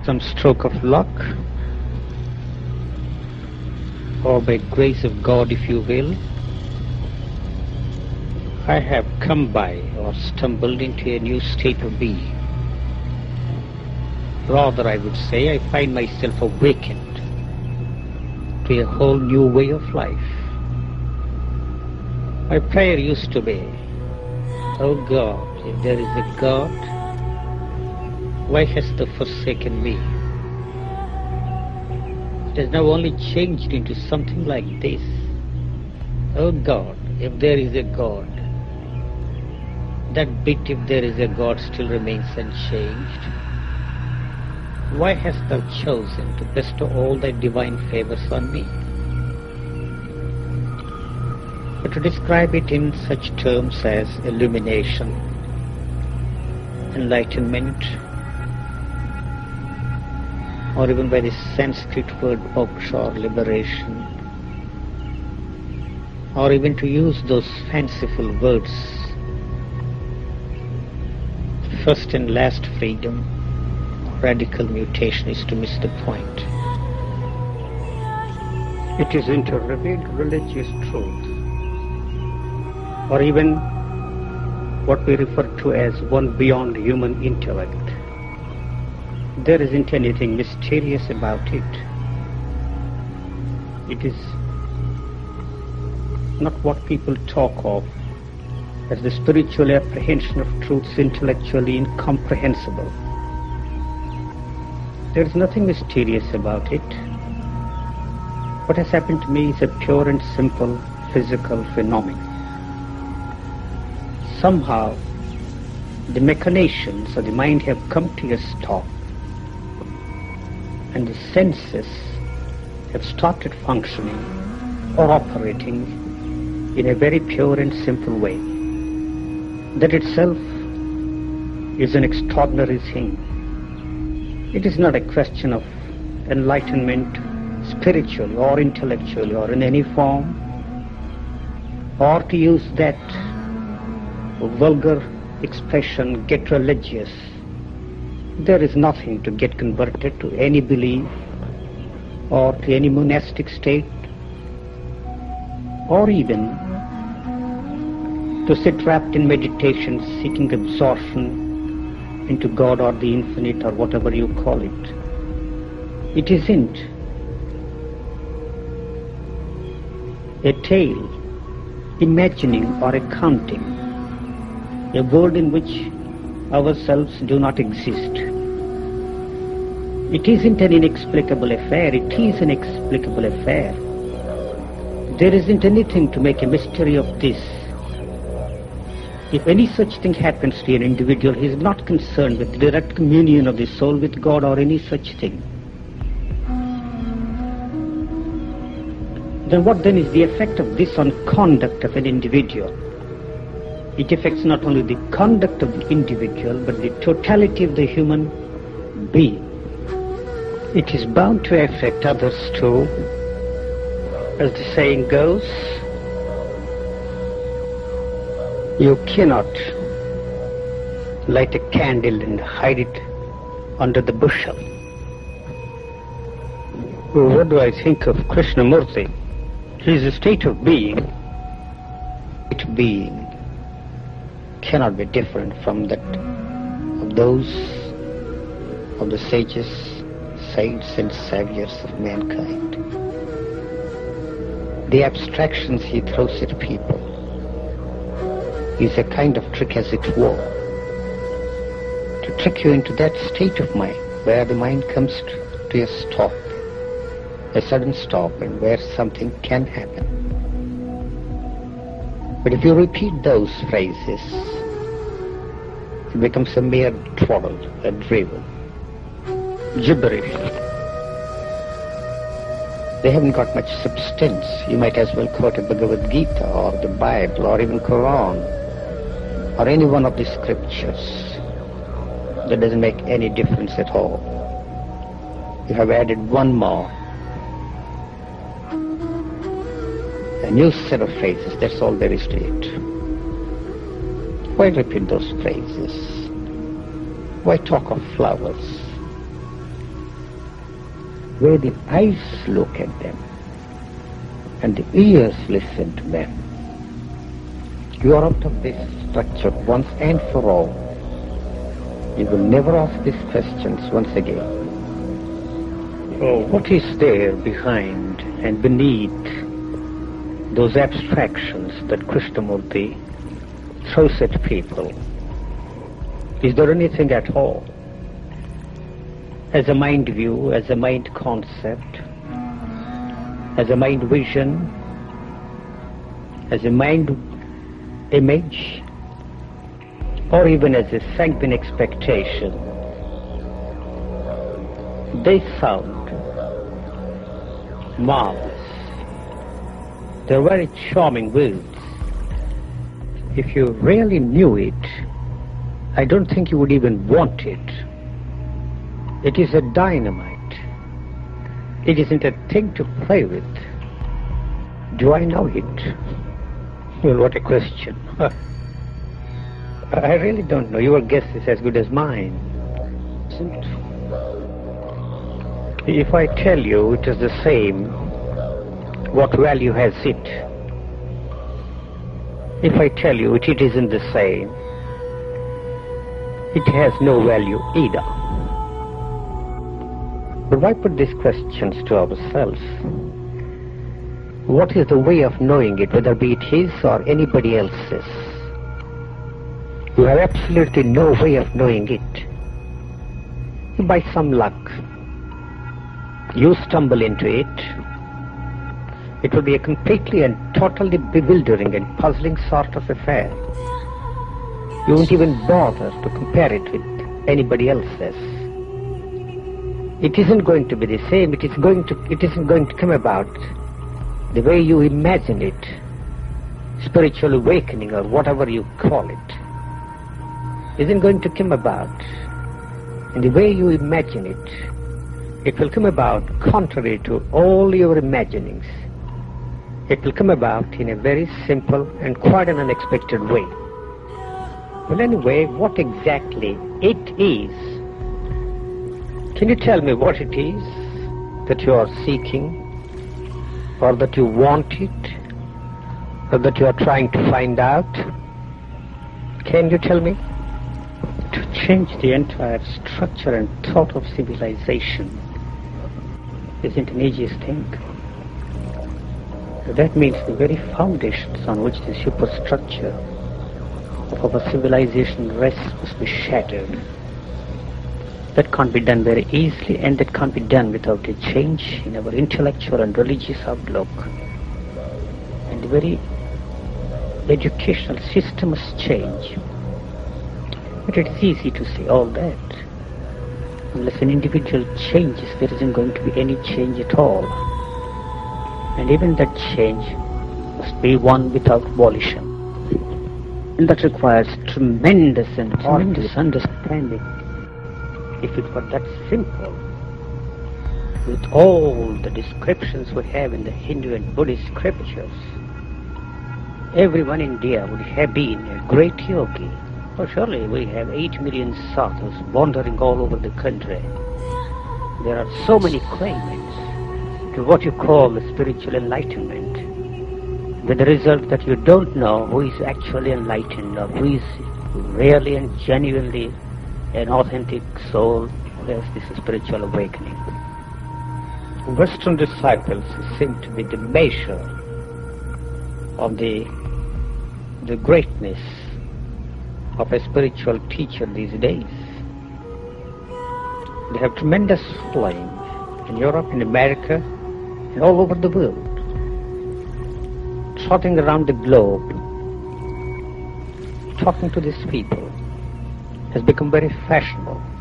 some stroke of luck, or by grace of God, if you will, I have come by or stumbled into a new state of being. Rather, I would say I find myself awakened to a whole new way of life. My prayer used to be, "Oh God, if there is a God, why hast thou forsaken me?" It has now only changed into something like this. "Oh God, if there is a God, that bit, if there is a God, still remains unchanged. Why hast thou chosen to bestow all thy divine favors on me?" But to describe it in such terms as illumination, enlightenment, or even by the Sanskrit word moksha or liberation, or even to use those fanciful words, first and last freedom, radical mutation, is to miss the point. It isn't a revealed religious truth, or even what we refer to as one beyond human intellect. There isn't anything mysterious about it. It is not what people talk of as the spiritual apprehension of truths intellectually incomprehensible. There is nothing mysterious about it. What has happened to me is a pure and simple physical phenomenon. Somehow, the machinations of the mind have come to a stop, and the senses have started functioning or operating in a very pure and simple way. That itself is an extraordinary thing. It is not a question of enlightenment spiritually or intellectually or in any form, or to use that vulgar expression, get religious. There is nothing to get converted to any belief or to any monastic state, or even to sit wrapped in meditation seeking absorption into God or the infinite or whatever you call it. It isn't a tale, imagining or accounting a world in which ourselves do not exist. It isn't an inexplicable affair, it is an explicable affair. There isn't anything to make a mystery of this. If any such thing happens to an individual, he is not concerned with the direct communion of the soul with God or any such thing. Then what then is the effect of this on conduct of an individual? It affects not only the conduct of the individual, but the totality of the human being. It is bound to affect others too. As the saying goes, you cannot light a candle and hide it under the bushel. What do I think of Krishnamurti? He is a state of being. It being cannot be different from that of those of the sages, saints and saviors of mankind. The abstractions he throws at people is a kind of trick, as it were, to trick you into that state of mind where the mind comes to a stop, a sudden stop, and where something can happen. But if you repeat those phrases, it becomes a mere twaddle, a drivel, gibberish. They haven't got much substance. You might as well quote a Bhagavad Gita or the Bible or even Quran or any one of the scriptures. That doesn't make any difference at all. You have added one more, a new set of phrases. That's all there is to it. Why repeat those phrases? Why talk of flowers? where the eyes look at them and the ears listen to them. You are out of this structure once and for all. You will never ask these questions once again. Oh, what is there behind and beneath those abstractions that Krishnamurti throws at people? Is there anything at all? As a mind view, as a mind concept, as a mind vision, as a mind image, or even as a sanguine expectation, they sound marvelous. They're very charming words. If you really knew it, I don't think you would even want it. It is a dynamite. It isn't a thing to play with. Do I know it? Well, what a question. I really don't know. Your guess is as good as mine. If I tell you it is the same, what value has it? If I tell you it isn't the same, it has no value either. But why put these questions to ourselves? What is the way of knowing it, whether be it his or anybody else's? You have absolutely no way of knowing it. By some luck, you stumble into it. It will be a completely and totally bewildering and puzzling sort of affair. You won't even bother to compare it with anybody else's. It isn't going to be the same. It isn't going to come about the way you imagine it. Spiritual awakening, or whatever you call it, isn't going to come about in the way you imagine it. It will come about contrary to all your imaginings. It will come about in a very simple and quite an unexpected way. Well, anyway, what exactly it is? Can you tell me what it is that you are seeking, or that you want it, or that you are trying to find out? Can you tell me? To change the entire structure and thought of civilization isn't an easy thing. That means the very foundations on which the superstructure of our civilization rests must be shattered. That can't be done very easily, and that can't be done without a change in our intellectual and religious outlook. And the very educational system must change. But it's easy to say all that. Unless an individual changes, there isn't going to be any change at all. And even that change must be one without volition. And that requires tremendous understanding. If it were that simple, with all the descriptions we have in the Hindu and Buddhist scriptures, everyone in India would have been a great yogi. Or surely we have 8 million sadhus wandering all over the country. There are so many claimants to what you call the spiritual enlightenment, with the result that you don't know who is actually enlightened, or who is really and genuinely an authentic soul who has this spiritual awakening. Western disciples seem to be the measure of the greatness of a spiritual teacher these days. They have tremendous following in Europe, in America, and all over the world. Trotting around the globe, talking to these people has become very fashionable.